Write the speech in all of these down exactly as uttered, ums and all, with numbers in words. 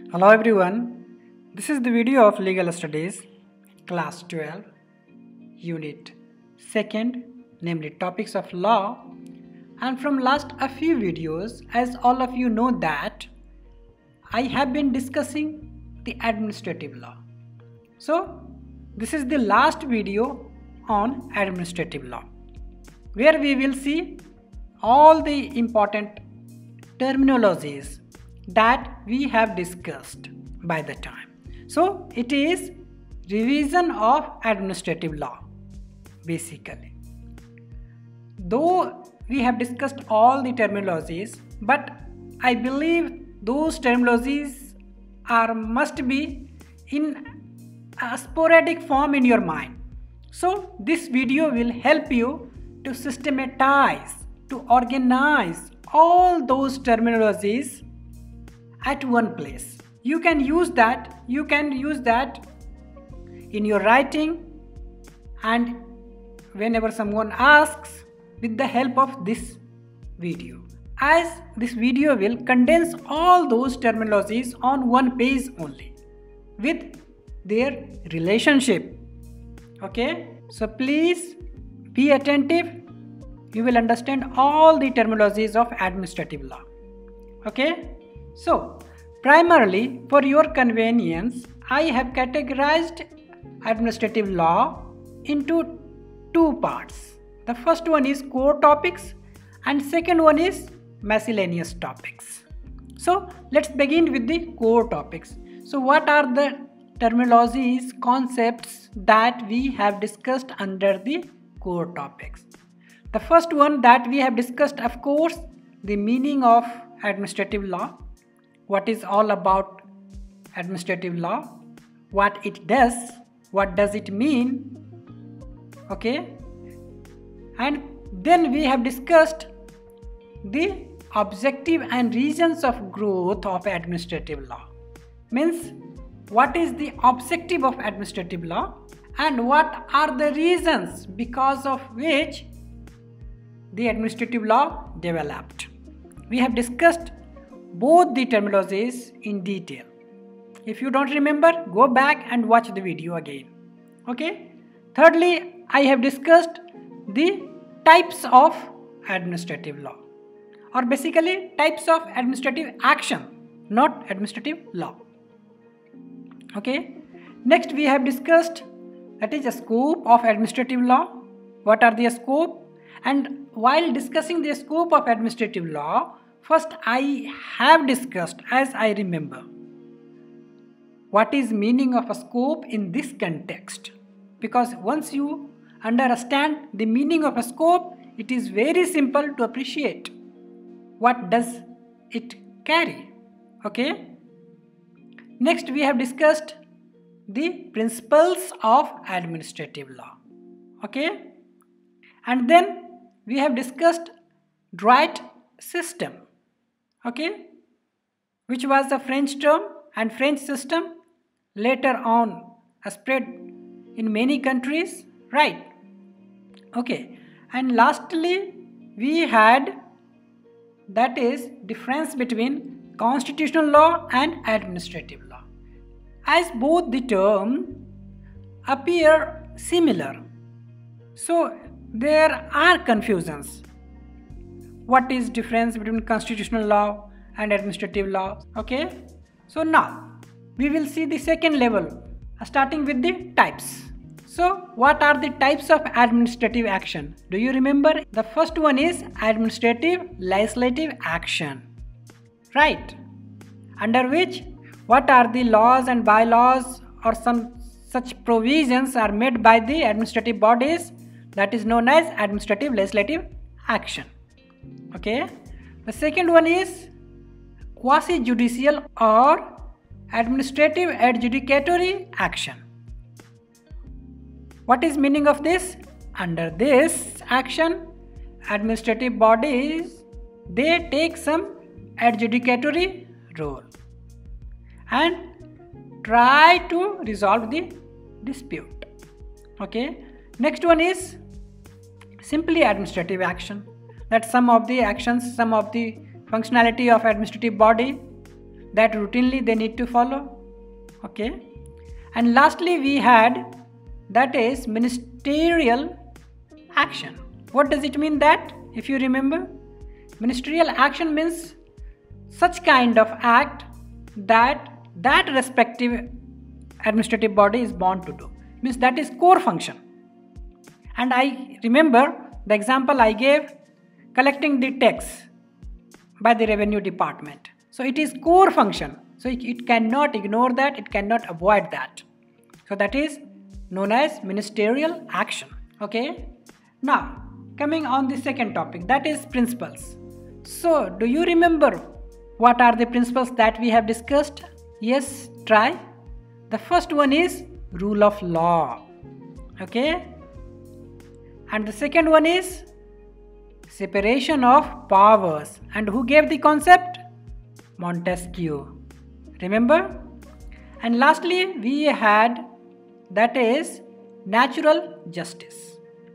Hello everyone, this is the video of Legal Studies, Class twelve, Unit second, namely Topics of Law. And from last a few videos, as all of you know that, I have been discussing the administrative law. So, this is the last video on administrative law, where we will see all the important terminologies that we have discussed by the time. So it is revision of administrative law basically. Though we have discussed all the terminologies, but I believe those terminologies are must be in a sporadic form in your mind. So this video will help you to systematize, to organize all those terminologies at one place. You can use that, you can use that in your writing, and whenever someone asks, with the help of this video. As this video will condense all those terminologies on one page only with their relationship. Okay, so please be attentive. You will understand all the terminologies of administrative law. Okay. So, primarily for your convenience, I have categorized administrative law into two parts. The first one is core topics and second one is miscellaneous topics. So, let's begin with the core topics. So, what are the terminologies, concepts that we have discussed under the core topics? The first one that we have discussed, of course, the meaning of administrative law. What is all about administrative law, what it does, what does it mean, okay? And then we have discussed the objective and reasons of growth of administrative law. Means what is the objective of administrative law and what are the reasons because of which the administrative law developed. We have discussed both the terminologies in detail. If you don't remember, go back and watch the video again. Okay. Thirdly, I have discussed the types of administrative law, or basically types of administrative action, not administrative law. Okay. Next, we have discussed that is the scope of administrative law. What are the scope? And while discussing the scope of administrative law, first, I have discussed, as I remember, what is meaning of a scope in this context. Because once you understand the meaning of a scope, it is very simple to appreciate what does it carry. Okay. Next, we have discussed the principles of administrative law. Okay. And then we have discussed droit system. Okay, which was the French term and French system later on spread in many countries, right? Okay, and lastly we had that is difference between constitutional law and administrative law, as both the terms appear similar, so there are confusions. What is difference between constitutional law and administrative law? Okay, so now we will see the second level, starting with the types. So what are the types of administrative action? Do you remember? The first one is administrative legislative action, right? Under which what are the laws and bylaws or some such provisions are made by the administrative bodies, that is known as administrative legislative action. Okay, the second one is quasi-judicial or administrative adjudicatory action. What is meaning of this? Under this action, administrative bodies, they take some adjudicatory role and try to resolve the dispute. Okay, next one is simply administrative action. That some of the actions, some of the functionality of administrative body that routinely they need to follow. Okay. And lastly we had, that is ministerial action. What does it mean that? If you remember, ministerial action means such kind of act that that respective administrative body is bound to do. Means that is core function. And I remember the example I gave, collecting the tax by the revenue department. So it is core function. So it, it cannot ignore that, it cannot avoid that. So that is known as ministerial action. Okay. Now coming on the second topic, that is principles. So do you remember what are the principles that we have discussed? Yes, try. The first one is rule of law. Okay. And the second one is separation of powers. And who gave the concept? Montesquieu. Remember? And lastly we had, that is natural justice.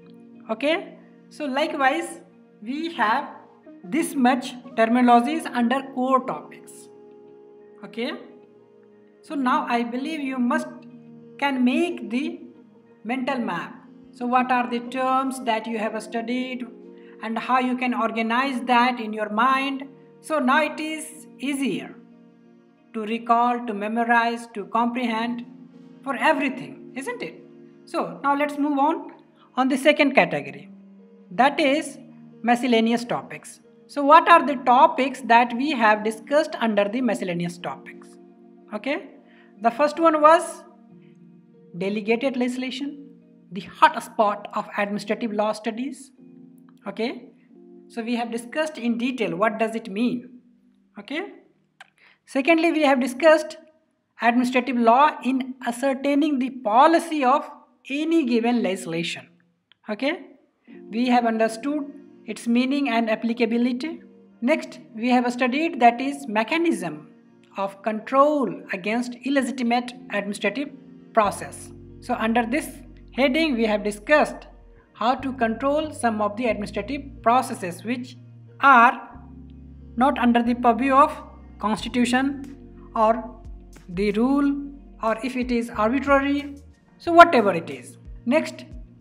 Okay. So likewise we have this much terminologies under core topics. Okay. So now I believe you must can make the mental map. So what are the terms that you have studied and how you can organize that in your mind. So now it is easier to recall, to memorize, to comprehend for everything, isn't it? So now let's move on on the second category, that is miscellaneous topics. So what are the topics that we have discussed under the miscellaneous topics? Okay, the first one was delegated legislation, the hot spot of administrative law studies. Okay, so we have discussed in detail what does it mean. Okay, secondly we have discussed administrative law in ascertaining the policy of any given legislation. Okay, we have understood its meaning and applicability. Next we have studied, that is mechanism of control against illegitimate administrative process. So under this heading we have discussed how to control some of the administrative processes which are not under the purview of constitution or the rule, or if it is arbitrary, so whatever it is. Next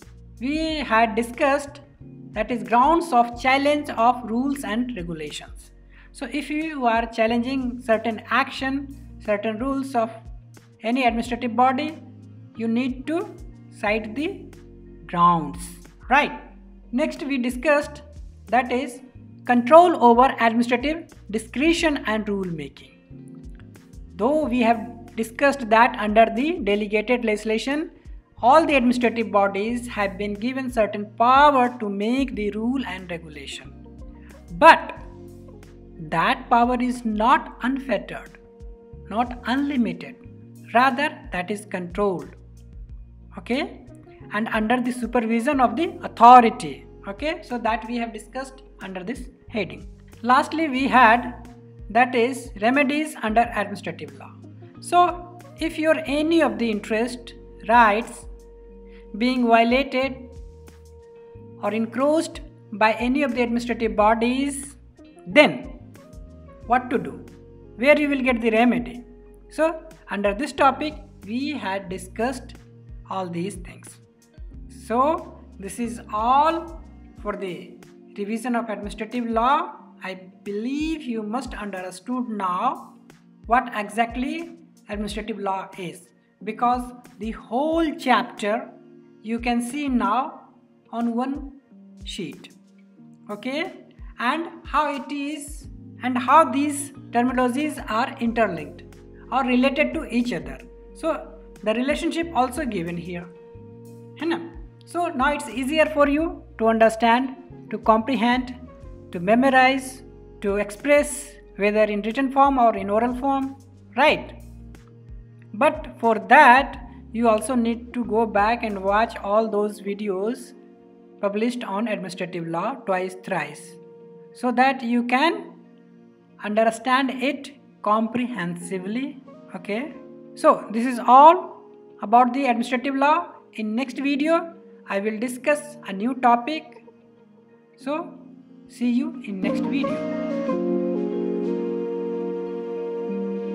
we had discussed, that is grounds of challenge of rules and regulations. So if you are challenging certain action, certain rules of any administrative body, you need to cite the grounds, right? Next we discussed, that is control over administrative discretion and rule making. Though we have discussed that under the delegated legislation, all the administrative bodies have been given certain power to make the rule and regulation. But that power is not unfettered, not unlimited, rather that is controlled. Okay, and under the supervision of the authority. Okay, so that we have discussed under this heading. Lastly we had, that is remedies under administrative law. So if your any of the interest rights being violated or encroached by any of the administrative bodies, then what to do, where you will get the remedy. So under this topic we had discussed all these things. So this is all for the revision of administrative law. I believe you must understood now what exactly administrative law is, because the whole chapter you can see now on one sheet. Okay, and how it is and how these terminologies are interlinked or related to each other. So the relationship also given here. So now it's easier for you to understand, to comprehend, to memorize, to express, whether in written form or in oral form, right? But for that you also need to go back and watch all those videos published on administrative law twice, thrice, so that you can understand it comprehensively. Okay, so this is all about the administrative law. In next video I will discuss a new topic. So see you in next video.